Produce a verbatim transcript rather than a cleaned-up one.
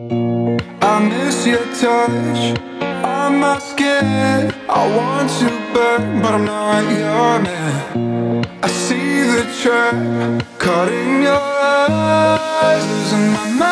I miss your touch on my skin. I want to burn, but I'm not your man. I see the trap caught in your eyes, losing my mind.